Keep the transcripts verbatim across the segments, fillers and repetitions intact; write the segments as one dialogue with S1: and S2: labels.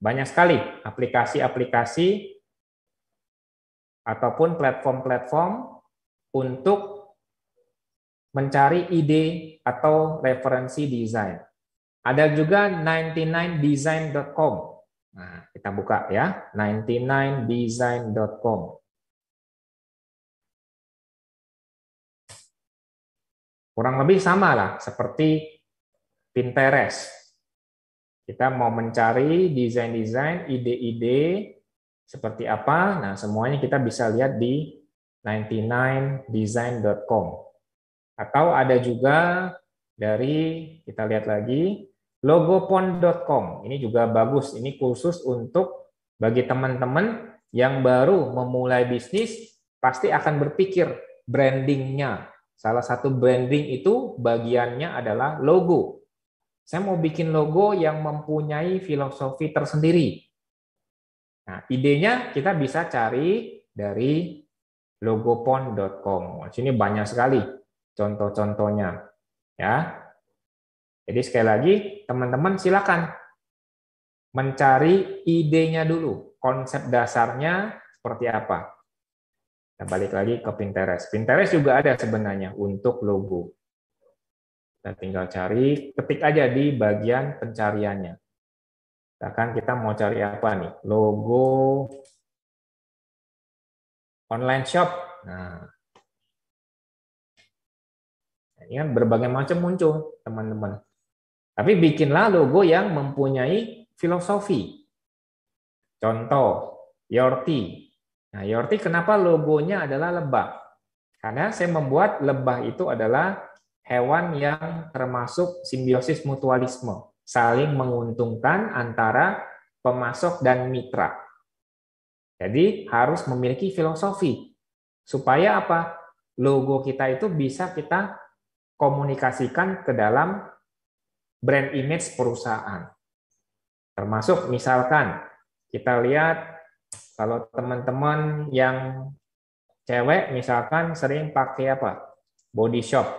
S1: Banyak sekali aplikasi-aplikasi ataupun platform-platform untuk mencari ide atau referensi desain. Ada juga sembilan puluh sembilan design dot com. Nah, kita buka ya, sembilan puluh sembilan design dot com. Kurang lebih sama lah seperti Pinterest. Kita mau mencari desain-desain, ide-ide seperti apa, nah semuanya kita bisa lihat di sembilan puluh sembilan design dot com. Atau ada juga dari, kita lihat lagi, logopon dot com. Ini juga bagus, ini khusus untuk bagi teman-teman yang baru memulai bisnis, pasti akan berpikir brandingnya. Salah satu branding itu bagiannya adalah logo. Saya mau bikin logo yang mempunyai filosofi tersendiri. Nah, idenya kita bisa cari dari logopon dot com. Di sini banyak sekali contoh-contohnya. Ya. Jadi sekali lagi, teman-teman silakan mencari idenya dulu, konsep dasarnya seperti apa. Kita balik lagi ke Pinterest. Pinterest juga ada sebenarnya untuk logo. Kita tinggal cari, ketik aja di bagian pencariannya. Misalkan kita mau cari apa nih? Logo online shop. Nah, ini kan berbagai macam muncul, teman-teman. Tapi bikinlah logo yang mempunyai filosofi. Contoh, Yorti. Nah, Yorti kenapa logonya adalah lebah? Karena saya membuat lebah itu adalah hewan yang termasuk simbiosis mutualisme, saling menguntungkan antara pemasok dan mitra. Jadi harus memiliki filosofi. Supaya apa? Logo kita itu bisa kita komunikasikan ke dalam brand image perusahaan. Termasuk misalkan kita lihat kalau teman-teman yang cewek misalkan sering pakai apa? Body shop.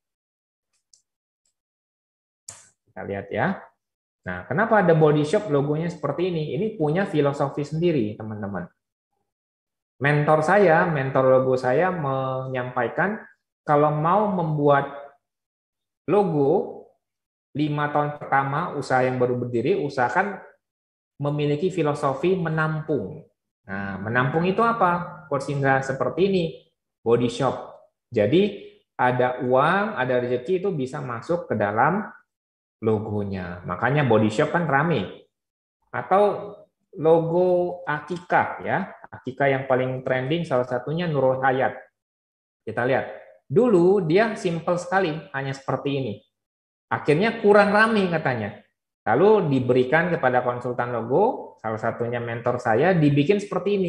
S1: Kita lihat ya. Nah, kenapa ada body shop logonya seperti ini? Ini punya filosofi sendiri, teman-teman. Mentor saya, mentor logo saya menyampaikan kalau mau membuat logo lima tahun pertama usaha yang baru berdiri, usahakan memiliki filosofi menampung. Nah, menampung itu apa? Coach Indra seperti ini, body shop. Jadi ada uang, ada rezeki itu bisa masuk ke dalam logonya. Makanya body shop kan rame. Atau logo Akika ya, Akika yang paling trending salah satunya Nurul Hayat. Kita lihat. Dulu dia simple sekali, hanya seperti ini. Akhirnya kurang rame katanya. Lalu diberikan kepada konsultan logo, salah satunya mentor saya, dibikin seperti ini.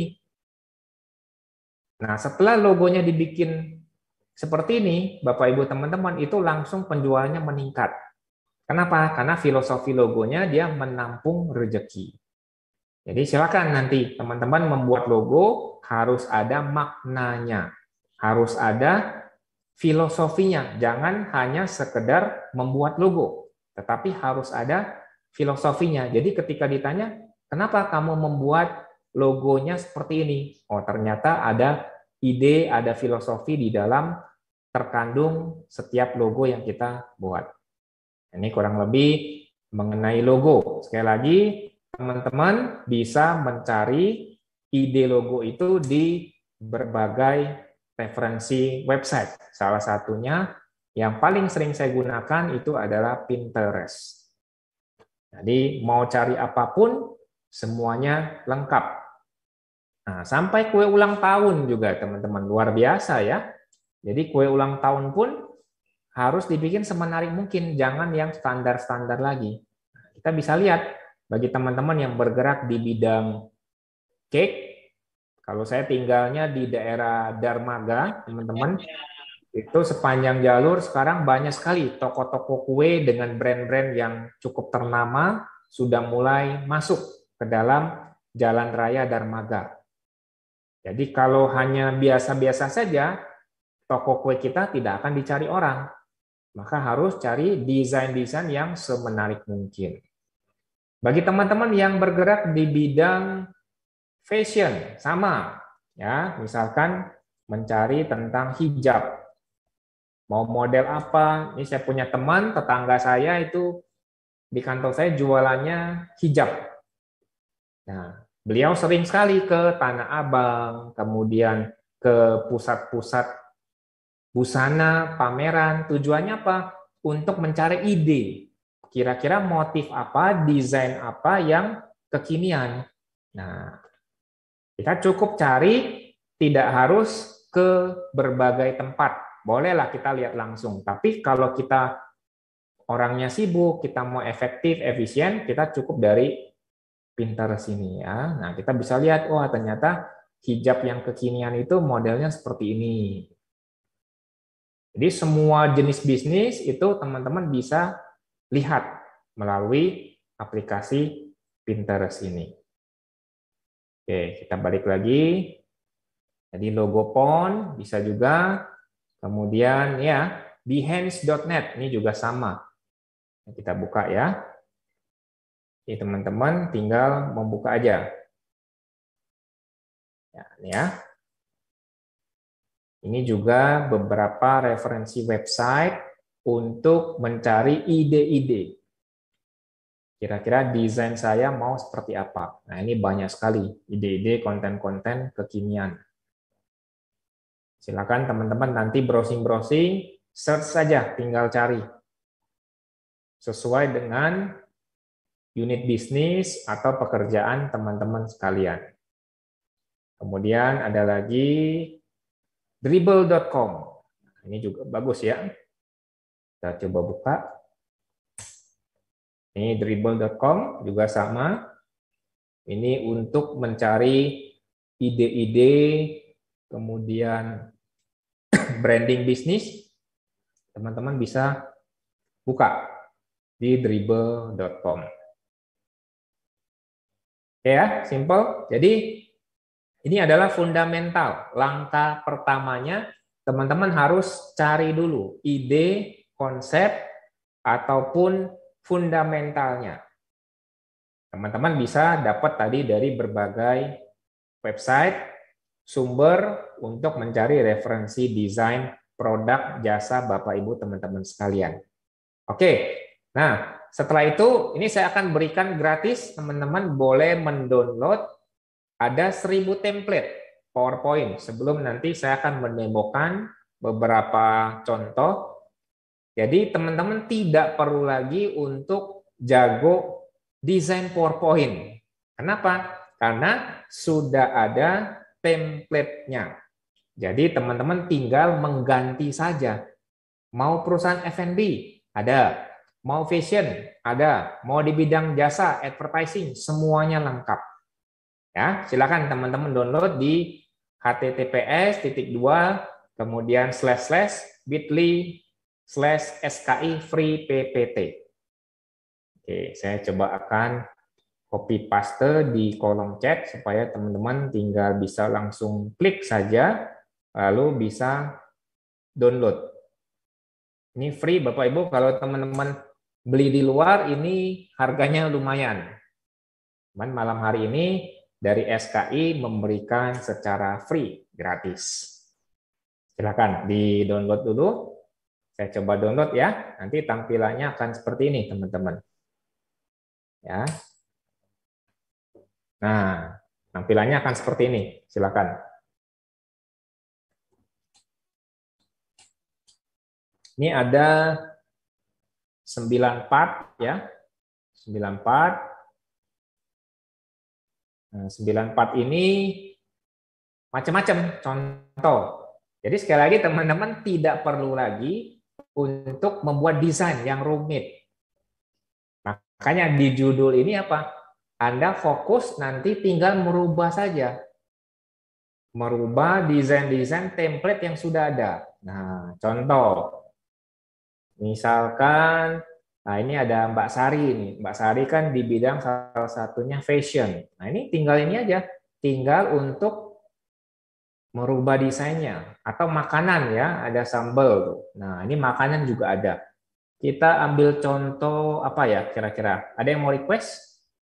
S1: Nah, setelah logonya dibikin seperti ini, Bapak Ibu teman-teman, itu langsung penjualannya meningkat. Kenapa? Karena filosofi logonya dia menampung rezeki. Jadi silakan nanti teman-teman membuat logo harus ada maknanya, harus ada filosofinya. Jangan hanya sekedar membuat logo, tetapi harus ada filosofinya. Jadi ketika ditanya, kenapa kamu membuat logonya seperti ini? Oh, ternyata ada ide, ada filosofi di dalam terkandung setiap logo yang kita buat. Ini kurang lebih mengenai logo. Sekali lagi, teman-teman bisa mencari ide logo itu di berbagai referensi website. Salah satunya yang paling sering saya gunakan itu adalah Pinterest. Jadi mau cari apapun, semuanya lengkap. Nah, sampai kue ulang tahun juga teman-teman, luar biasa ya. Jadi kue ulang tahun pun harus dibikin semenarik mungkin, jangan yang standar-standar lagi. Kita bisa lihat, bagi teman-teman yang bergerak di bidang cake, kalau saya tinggalnya di daerah Darmaga, teman-teman, itu sepanjang jalur sekarang banyak sekali toko-toko kue dengan brand-brand yang cukup ternama, sudah mulai masuk ke dalam Jalan Raya Darmaga. Jadi kalau hanya biasa-biasa saja, toko kue kita tidak akan dicari orang. Maka harus cari desain-desain yang semenarik mungkin. Bagi teman-teman yang bergerak di bidang fashion, sama ya, misalkan mencari tentang hijab. Mau model apa? Ini saya punya teman, tetangga saya itu di kantor saya jualannya hijab. Nah, beliau sering sekali ke Tanah Abang, kemudian ke pusat-pusat busana, pameran. Tujuannya apa? Untuk mencari ide. Kira-kira motif apa, desain apa yang kekinian. Nah, kita cukup cari, tidak harus ke berbagai tempat. Bolehlah kita lihat langsung. Tapi kalau kita orangnya sibuk, kita mau efektif, efisien, kita cukup dari Pinterest ini ya. Nah, kita bisa lihat, wah ternyata hijab yang kekinian itu modelnya seperti ini. Jadi semua jenis bisnis itu teman-teman bisa lihat melalui aplikasi Pinterest ini. Oke, kita balik lagi. Jadi logo Pond bisa juga. Kemudian ya, behance dot net ini juga sama. Kita buka ya. Jadi teman-teman tinggal membuka aja. Ya, ini ya. Ini juga beberapa referensi website untuk mencari ide-ide. Kira-kira desain saya mau seperti apa? Nah, ini banyak sekali ide-ide konten-konten kekinian. Silakan teman-teman nanti browsing-browsing, search saja, tinggal cari. Sesuai dengan unit bisnis atau pekerjaan teman-teman sekalian. Kemudian ada lagi dribble dot com. Ini juga bagus ya. Kita coba buka. Ini dribble dot com juga sama. Ini untuk mencari ide-ide, kemudian branding bisnis. Teman-teman bisa buka di dribble dot com. Oke ya, simple. Jadi ini adalah fundamental. Langkah pertamanya teman-teman harus cari dulu ide, konsep, ataupun fundamentalnya. Teman-teman bisa dapat tadi dari berbagai website, sumber untuk mencari referensi desain produk jasa Bapak Ibu teman-teman sekalian. Oke, nah setelah itu ini saya akan berikan gratis, teman-teman boleh mendownload. Ada seribu template PowerPoint. Sebelum nanti saya akan menemukan beberapa contoh. Jadi teman-teman tidak perlu lagi untuk jago desain PowerPoint. Kenapa? Karena sudah ada template-nya. Jadi teman-teman tinggal mengganti saja. Mau perusahaan F and B? Ada. Mau fashion? Ada. Mau di bidang jasa, advertising? Semuanya lengkap. Ya, silakan teman-teman download di h t t p s titik dua kemudian slash slash bit.ly slash ski free ppt. Oke, saya coba akan copy paste di kolom chat supaya teman-teman tinggal bisa langsung klik saja lalu bisa download. Ini free Bapak Ibu, kalau teman-teman beli di luar ini harganya lumayan. Cuman malam hari ini dari S K I memberikan secara free, gratis. Silakan di-download dulu. Saya coba download ya. Nanti tampilannya akan seperti ini, teman-teman. Ya. Nah, tampilannya akan seperti ini. Silakan. Ini ada sembilan part ya. sembilan part. Nah, sembilan part ini macam-macam contoh. Jadi sekali lagi teman-teman tidak perlu lagi untuk membuat desain yang rumit. Makanya di judul ini apa? Anda fokus nanti tinggal merubah saja. Merubah desain-desain template yang sudah ada. Nah, contoh. Misalkan, nah ini ada Mbak Sari nih. Mbak Sari kan di bidang salah satunya fashion. Nah ini tinggal ini aja. Tinggal untuk merubah desainnya. Atau makanan ya, ada sambal. Nah ini makanan juga ada. Kita ambil contoh apa ya kira-kira? Ada yang mau request?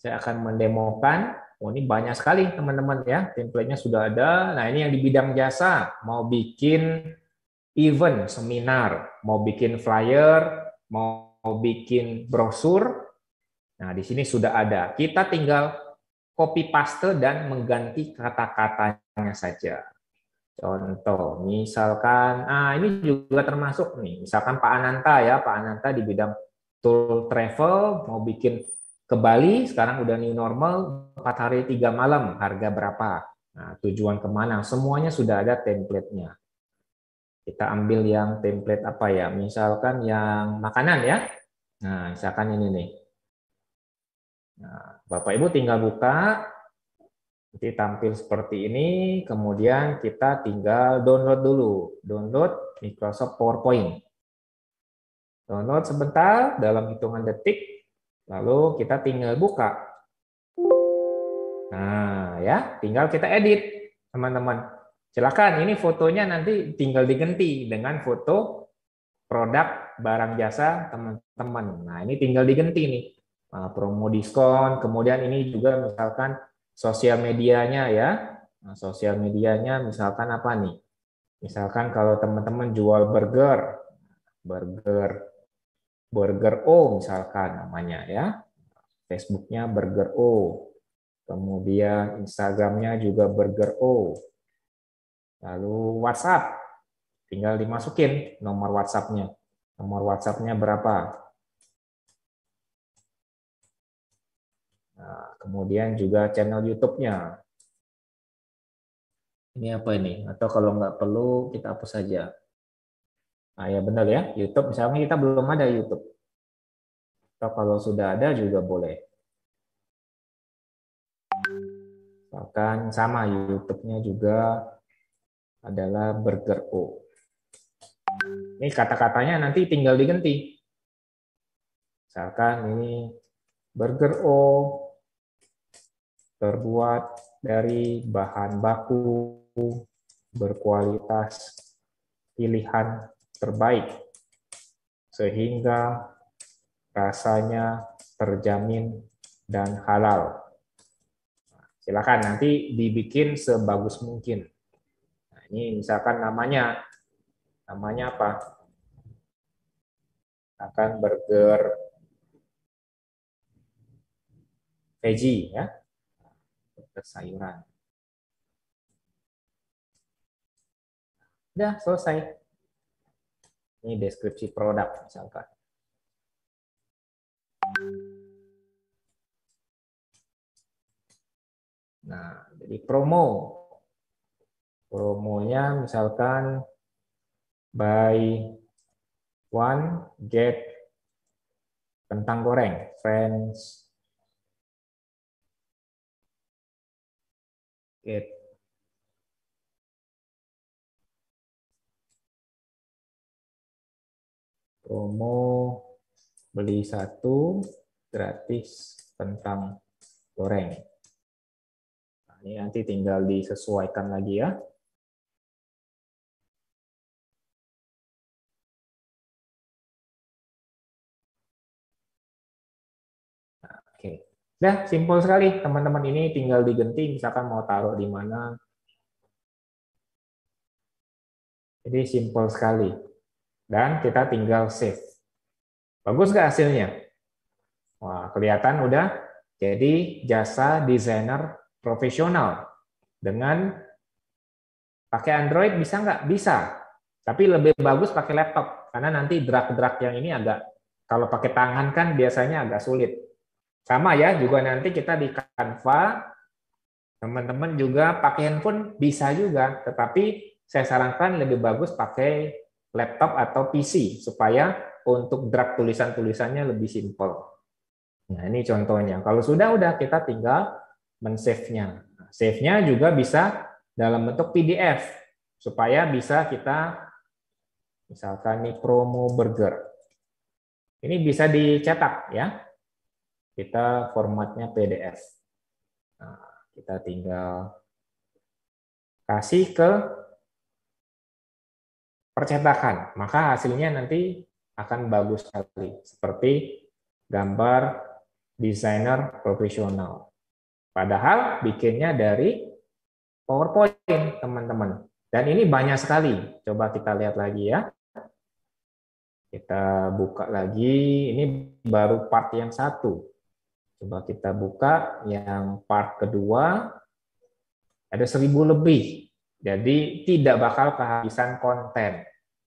S1: Saya akan mendemokan. Oh, ini banyak sekali teman-teman ya, template-nya sudah ada. Nah, ini yang di bidang jasa, mau bikin event, seminar, mau bikin flyer, mau bikin brosur. Nah, di sini sudah ada. Kita tinggal copy paste dan mengganti kata-katanya saja. Contoh, misalkan, ah ini juga termasuk nih, misalkan Pak Ananta ya, Pak Ananta di bidang tour travel, mau bikin ke Bali, sekarang udah new normal, empat hari tiga malam, harga berapa, nah, tujuan kemana, semuanya sudah ada template-nya. Kita ambil yang template apa ya, misalkan yang makanan ya, nah misalkan ini nih. Nah, Bapak Ibu tinggal buka, nanti tampil seperti ini, kemudian kita tinggal download dulu. Download Microsoft PowerPoint. Download sebentar, dalam hitungan detik, lalu kita tinggal buka. Nah, ya, tinggal kita edit, teman-teman. Silakan, ini fotonya nanti tinggal diganti dengan foto produk barang jasa teman-teman. Nah, ini tinggal diganti nih. Nah, promo diskon, kemudian ini juga misalkan sosial medianya ya. Nah, sosial medianya misalkan apa nih? Misalkan kalau teman-teman jual burger, burger Burger O misalkan namanya ya. Facebooknya Burger O. Kemudian Instagramnya juga Burger O. Lalu WhatsApp, tinggal dimasukin nomor WhatsApp-nya. Nomor WhatsApp-nya berapa? Nah, kemudian juga channel YouTube-nya. Ini apa ini? Atau kalau nggak perlu, kita hapus saja. Nah, ya benar ya, YouTube. Misalnya kita belum ada YouTube. Atau kalau sudah ada juga boleh. Bahkan sama YouTube-nya juga adalah Burger O. Ini kata-katanya nanti tinggal diganti. Misalkan ini Burger O terbuat dari bahan baku berkualitas pilihan terbaik sehingga rasanya terjamin dan halal. Silakan nanti dibikin sebagus mungkin. Nah, ini misalkan namanya namanya apa? Akan burger veggie ya, burger sayuran. Udah selesai. Ini deskripsi produk misalkan. Nah, jadi promo. Promonya misalkan buy one get kentang goreng, friends get promo beli satu gratis kentang goreng. Nah, ini nanti tinggal disesuaikan lagi ya. Nah, oke. Nah, simpel sekali teman-teman, ini tinggal diganti misalkan mau taruh di mana. Jadi simpel sekali. Dan kita tinggal save. Bagus nggak hasilnya? Wah, kelihatan udah jadi jasa desainer profesional. Dengan pakai Android bisa nggak? Bisa. Tapi lebih bagus pakai laptop. Karena nanti drag-drag yang ini agak, kalau pakai tangan kan biasanya agak sulit. Sama ya, juga nanti kita di Canva, teman-teman juga pakai handphone bisa juga. Tetapi saya sarankan lebih bagus pakai laptop atau P C, supaya untuk drag tulisan-tulisannya lebih simpel. Nah, ini contohnya. Kalau sudah, udah kita tinggal men-save-nya. Save-nya juga bisa dalam bentuk P D F, supaya bisa kita, misalkan nih promo burger. Ini bisa dicetak ya. Kita formatnya P D F. Nah, kita tinggal kasih ke percetakan, maka hasilnya nanti akan bagus sekali. Seperti gambar desainer profesional. Padahal bikinnya dari PowerPoint, teman-teman. Dan ini banyak sekali. Coba kita lihat lagi ya. Kita buka lagi. Ini baru part yang satu. Coba kita buka yang part kedua. Ada seribu lebih. Jadi tidak bakal kehabisan konten.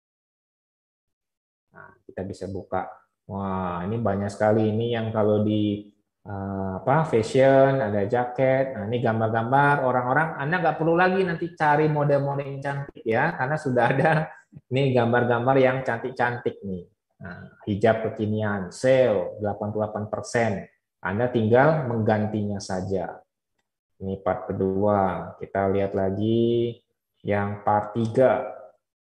S1: Nah, kita bisa buka. Wah, ini banyak sekali. Ini yang kalau di uh, apa fashion, ada jaket. Nah, ini gambar-gambar orang-orang. Anda nggak perlu lagi nanti cari model-model yang cantik ya, karena sudah ada ini gambar-gambar yang cantik-cantik nih. Nah, hijab kekinian, sale delapan puluh delapan persen. Anda tinggal menggantinya saja. Ini part kedua. Kita lihat lagi yang part tiga.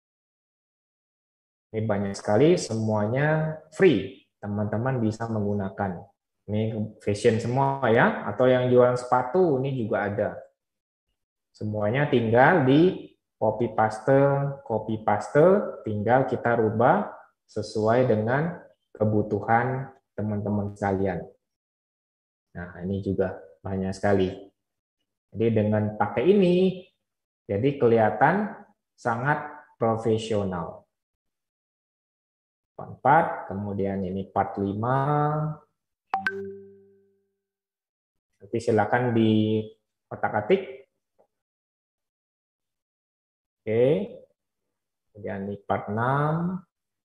S1: Ini banyak sekali, semuanya free. Teman-teman bisa menggunakan. Ini fashion semua ya, atau yang jualan sepatu ini juga ada. Semuanya tinggal di copy paste, copy paste, tinggal kita rubah sesuai dengan kebutuhan teman-teman sekalian. Nah, ini juga banyak sekali. Jadi dengan pakai ini, jadi kelihatan sangat profesional. empat, kemudian ini part lima. Nanti silakan di otak-atik. Oke. Kemudian ini part enam.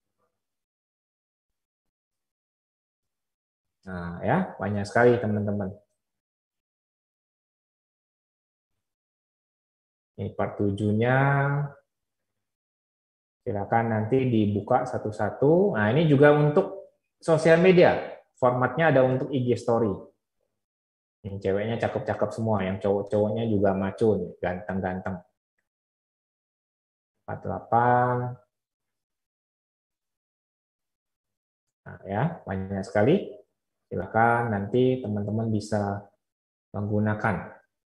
S1: Nah, ya, banyak sekali teman-teman. Ini part tujuh-nya. Silakan nanti dibuka satu-satu. Nah, ini juga untuk sosial media. Formatnya ada untuk I G Story. Yang ceweknya cakep-cakep semua, yang cowok-cowoknya juga maco, ganteng-ganteng. empat puluh delapan. Nah, ya, banyak sekali. Silakan nanti teman-teman bisa menggunakan.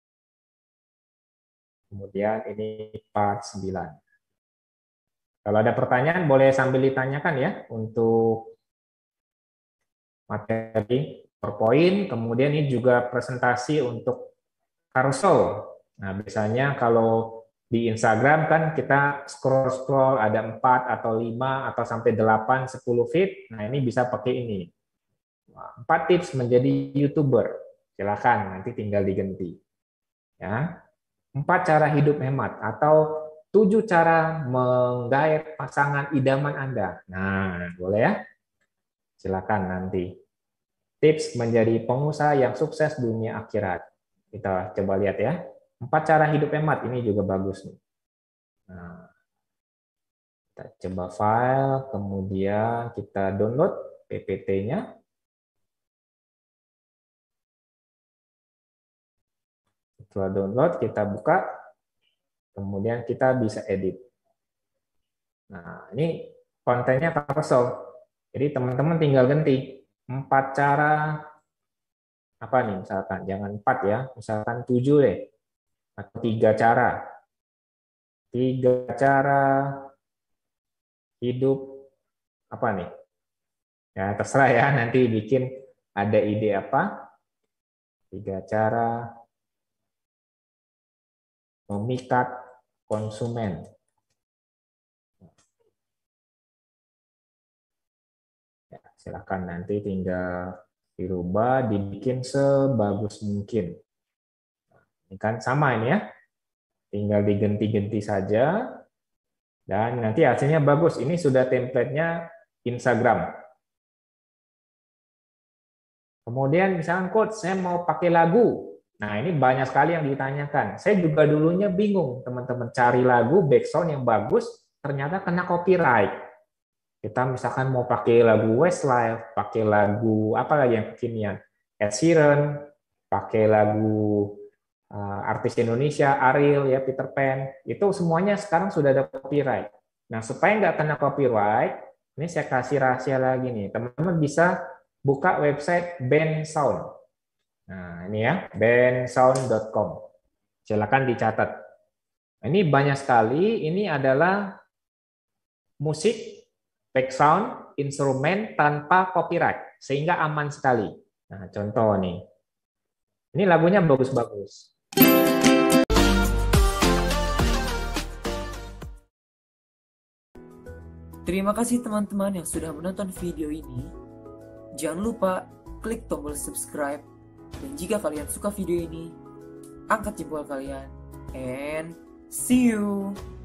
S1: Kemudian ini part sembilan. Kalau ada pertanyaan boleh sambil ditanyakan ya untuk materi PowerPoint. Kemudian ini juga presentasi untuk carousel. Nah, biasanya kalau di Instagram kan kita scroll-scroll ada empat atau lima atau sampai delapan, sepuluh feed. Nah, ini bisa pakai ini. empat tips menjadi YouTuber. Silakan nanti tinggal diganti. Ya. empat cara hidup hemat atau tujuh cara menggait pasangan idaman Anda. Nah, boleh ya? Silakan nanti. Tips menjadi pengusaha yang sukses dunia akhirat. Kita coba lihat ya. Empat cara hidup hemat, ini juga bagus nih. Nah, kita coba file, kemudian kita download P P T-nya. Setelah download, kita buka. Kemudian kita bisa edit. Nah, ini kontennya carousel. Jadi teman-teman tinggal ganti. Empat cara, apa nih misalkan, jangan empat ya, misalkan tujuh deh. Atau tiga cara. Tiga cara hidup, apa nih? Ya terserah ya, nanti bikin ada ide apa. Tiga cara memikat konsumen. Ya, silakan nanti tinggal dirubah, dibikin sebagus mungkin. Ini kan sama ini ya, tinggal diganti-ganti saja, dan nanti hasilnya bagus. Ini sudah template-nya Instagram. Kemudian misalkan coach, saya mau pakai lagu. Nah, ini banyak sekali yang ditanyakan. Saya juga dulunya bingung, teman-teman, cari lagu background yang bagus, ternyata kena copyright. Kita misalkan mau pakai lagu Westlife, pakai lagu apa lagi yang kekinian, Ed Sheeran, pakai lagu uh, artis Indonesia, Ariel, ya Peter Pan, itu semuanya sekarang sudah ada copyright. Nah, supaya nggak kena copyright, ini saya kasih rahasia lagi nih, teman-teman bisa buka website Bensound. Nah, ini ya, bensound dot com. Silakan dicatat. Ini banyak sekali, ini adalah musik, background, instrumen tanpa copyright, sehingga aman sekali. Nah, contoh nih. Ini lagunya bagus-bagus.
S2: Terima kasih teman-teman yang sudah menonton video ini. Jangan lupa klik tombol subscribe. Dan jika kalian suka video ini, angkat jempol kalian. And see you!